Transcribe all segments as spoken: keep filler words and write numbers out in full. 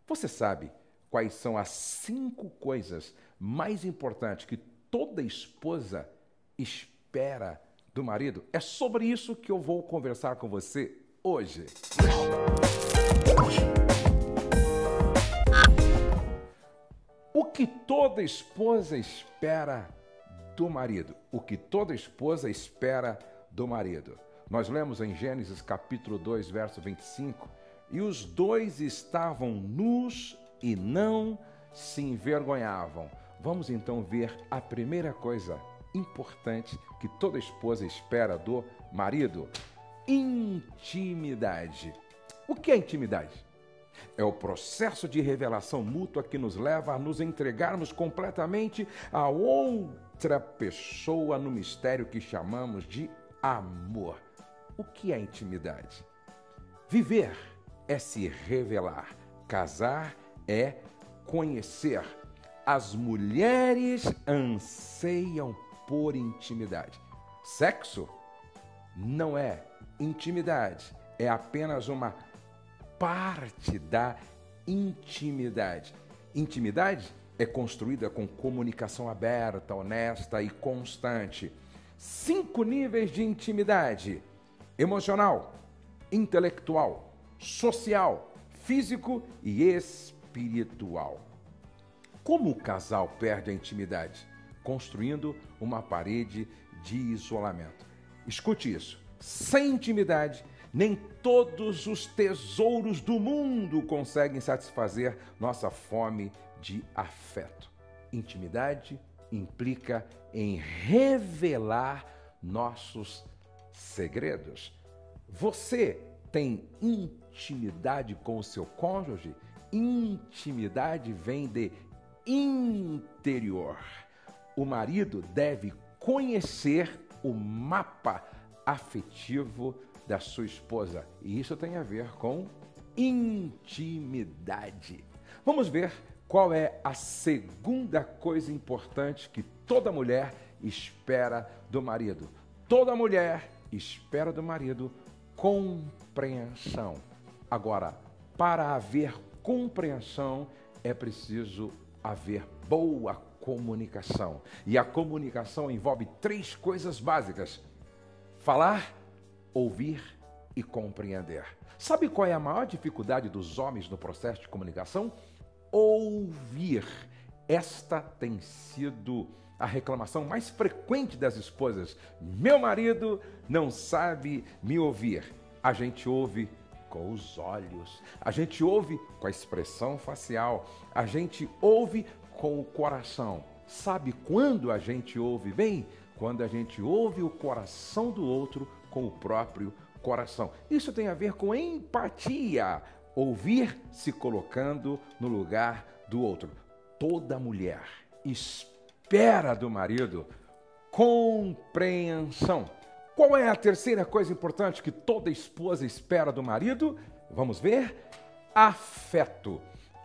Você sabe quais são as cinco coisas mais importantes que toda esposa espera do marido? É sobre isso que eu vou conversar com você hoje. O que toda esposa espera do marido? O que toda esposa espera do marido? Nós lemos em Gênesis capítulo dois, verso vinte e cinco, e os dois estavam nus e não se envergonhavam. Vamos então ver a primeira coisa importante que toda esposa espera do marido: intimidade. O que é intimidade? É o processo de revelação mútua que nos leva a nos entregarmos completamente a outra pessoa no mistério que chamamos de amor. O que é intimidade? Viver é se revelar. Casar é conhecer. As mulheres anseiam por intimidade. Sexo não é intimidade, é apenas uma parte da intimidade. Intimidade é construída com comunicação aberta, honesta e constante. Cinco níveis de intimidade: emocional, intelectual, social, físico e espiritual. Como o casal perde a intimidade? Construindo uma parede de isolamento. Escute isso: sem intimidade, nem todos os tesouros do mundo conseguem satisfazer nossa fome de afeto. Intimidade implica em revelar nossos segredos. Você tem intimidade com o seu cônjuge? Intimidade vem de interior. O marido deve conhecer o mapa afetivo da sua esposa, e isso tem a ver com intimidade. Vamos ver qual é a segunda coisa importante que toda mulher espera do marido. Toda mulher espera do marido compreensão. Agora, para haver compreensão, é preciso haver boa comunicação. E a comunicação envolve três coisas básicas: falar, ouvir e compreender. Sabe qual é a maior dificuldade dos homens no processo de comunicação? Ouvir. Esta tem sido a reclamação mais frequente das esposas. Meu marido não sabe me ouvir. A gente ouve com os olhos, a gente ouve com a expressão facial, a gente ouve com o coração. Sabe quando a gente ouve bem? Quando a gente ouve o coração do outro com o próprio coração. Isso tem a ver com empatia. Ouvir se colocando no lugar do outro. Toda mulher espera do marido compreensão. Qual é a terceira coisa importante que toda esposa espera do marido? Vamos ver? Afeto,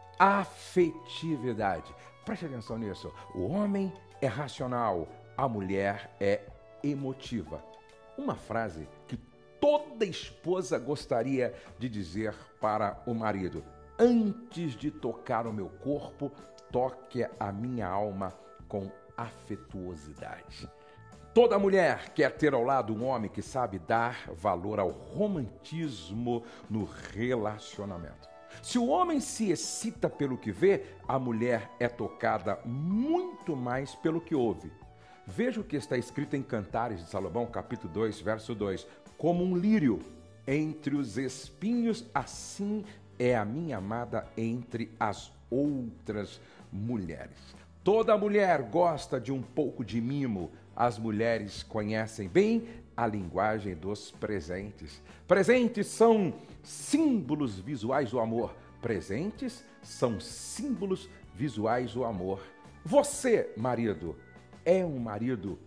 afetividade. Preste atenção nisso. O homem é racional, a mulher é emotiva. Uma frase que toda esposa gostaria de dizer para o marido: antes de tocar o meu corpo, toque a minha alma com afetuosidade. Toda mulher quer ter ao lado um homem que sabe dar valor ao romantismo no relacionamento. Se o homem se excita pelo que vê, a mulher é tocada muito mais pelo que ouve. Veja o que está escrito em Cantares de Salomão, capítulo dois, verso dois. Como um lírio entre os espinhos, assim é a minha amada entre as outras mulheres. Toda mulher gosta de um pouco de mimo. As mulheres conhecem bem a linguagem dos presentes. Presentes são símbolos visuais do amor. Presentes são símbolos visuais do amor. Você, marido, é um marido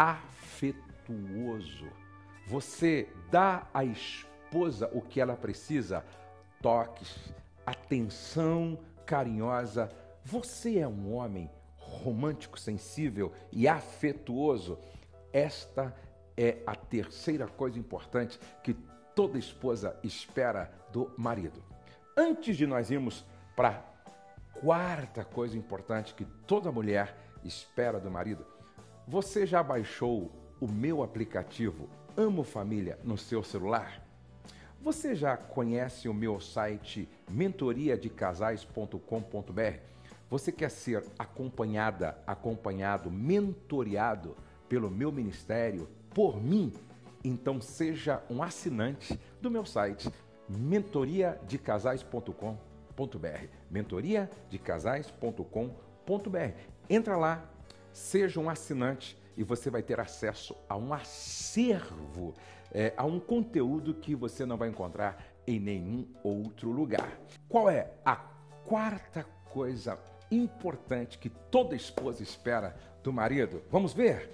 afetuoso. Você dá à esposa o que ela precisa: toques, atenção carinhosa. Você é um homem romântico, sensível e afetuoso. Esta é a terceira coisa importante que toda esposa espera do marido. Antes de nós irmos para a quarta coisa importante que toda mulher espera do marido. Você já baixou o meu aplicativo Amo Família no seu celular? Você já conhece o meu site mentoria de casais ponto com ponto br? Você quer ser acompanhada, acompanhado, mentoreado pelo meu ministério, por mim? Então seja um assinante do meu site mentoria de casais ponto com ponto br. mentoria de casais ponto com ponto br. Entra lá, seja um assinante e você vai ter acesso a um acervo, é, a um conteúdo que você não vai encontrar em nenhum outro lugar. Qual é a quarta coisa importante que toda esposa espera do marido? Vamos ver?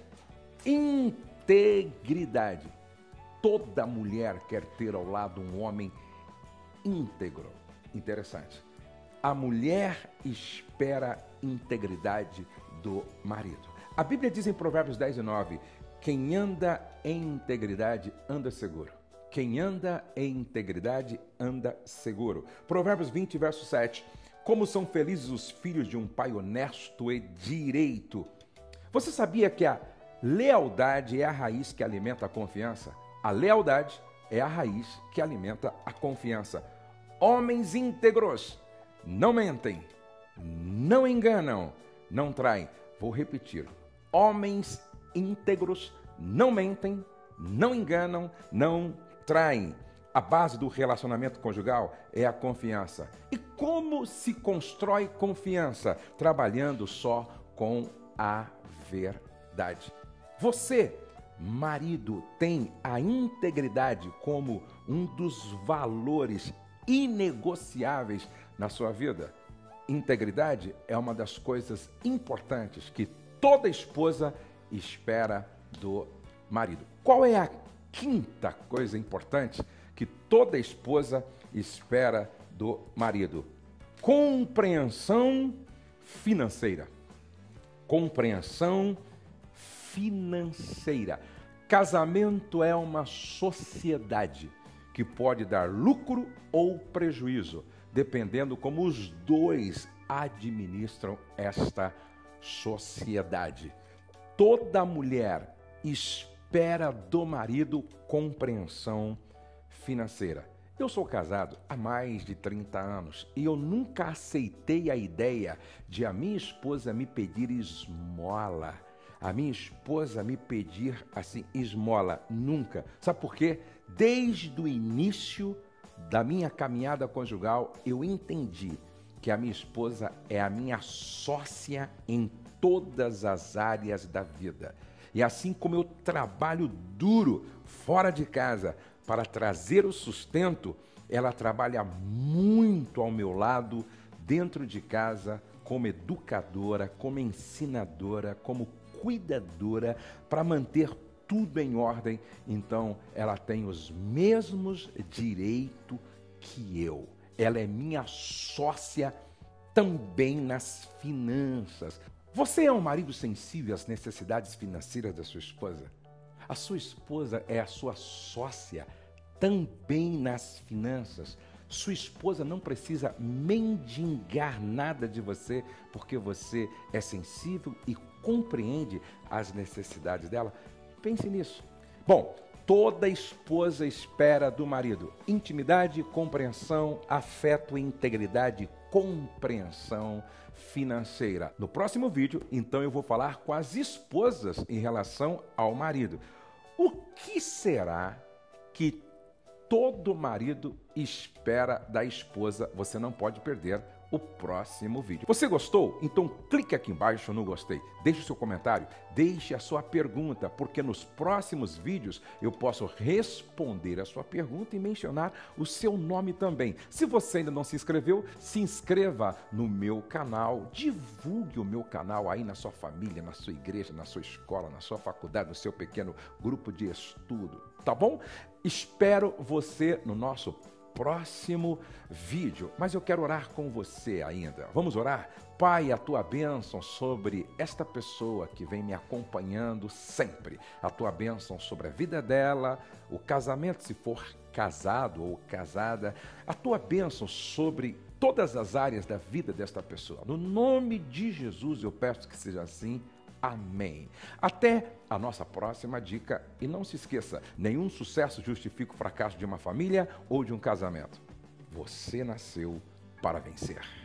Integridade. Toda mulher quer ter ao lado um homem íntegro. Interessante. A mulher espera integridade do marido. A Bíblia diz em Provérbios dez e nove, quem anda em integridade anda seguro. Quem anda em integridade anda seguro. Provérbios vinte, verso sete, como são felizes os filhos de um pai honesto e direito. Você sabia que a lealdade é a raiz que alimenta a confiança? A lealdade é a raiz que alimenta a confiança. Homens íntegros não mentem, não enganam, não traem. Vou repetir. Homens íntegros não mentem, não enganam, não traem. A base do relacionamento conjugal é a confiança. E como se constrói confiança? Trabalhando só com a verdade. Você, marido, tem a integridade como um dos valores inegociáveis na sua vida? Integridade é uma das coisas importantes que toda esposa espera do marido. Qual é a quinta coisa importante que toda esposa espera do marido? Compreensão financeira. Compreensão financeira. Casamento é uma sociedade que pode dar lucro ou prejuízo, dependendo como os dois administram esta sociedade. Toda mulher espera do marido compreensão financeira. Eu sou casado há mais de trinta anos e eu nunca aceitei a ideia de a minha esposa me pedir esmola. A minha esposa me pedir assim esmola. Nunca. Sabe por quê? Desde o início da minha caminhada conjugal, eu entendi que a minha esposa é a minha sócia em todas as áreas da vida. E assim como eu trabalho duro fora de casa para trazer o sustento, ela trabalha muito ao meu lado, dentro de casa, como educadora, como ensinadora, como cuidadora, para manter tudo em ordem. Então, ela tem os mesmos direitos que eu. Ela é minha sócia também nas finanças. Você é um marido sensível às necessidades financeiras da sua esposa? A sua esposa é a sua sócia também nas finanças. Sua esposa não precisa mendigar nada de você, porque você é sensível e compreende as necessidades dela. Pense nisso. Bom, toda esposa espera do marido intimidade, compreensão, afeto, integridade, compreensão financeira. No próximo vídeo, então, eu vou falar com as esposas em relação ao marido. O que será que todo marido espera da esposa? Você não pode perder o próximo vídeo. Você gostou? Então clique aqui embaixo no gostei. Deixe o seu comentário, deixe a sua pergunta, porque nos próximos vídeos eu posso responder a sua pergunta e mencionar o seu nome também. Se você ainda não se inscreveu, se inscreva no meu canal, divulgue o meu canal aí na sua família, na sua igreja, na sua escola, na sua faculdade, no seu pequeno grupo de estudo, tá bom? Espero você no nosso próximo vídeo, mas eu quero orar com você ainda. Vamos orar? Pai, a tua bênção sobre esta pessoa que vem me acompanhando sempre. A tua bênção sobre a vida dela, o casamento, se for casado ou casada. A tua bênção sobre todas as áreas da vida desta pessoa. No nome de Jesus eu peço que seja assim. Amém. Até a nossa próxima dica. E não se esqueça, nenhum sucesso justifica o fracasso de uma família ou de um casamento. Você nasceu para vencer.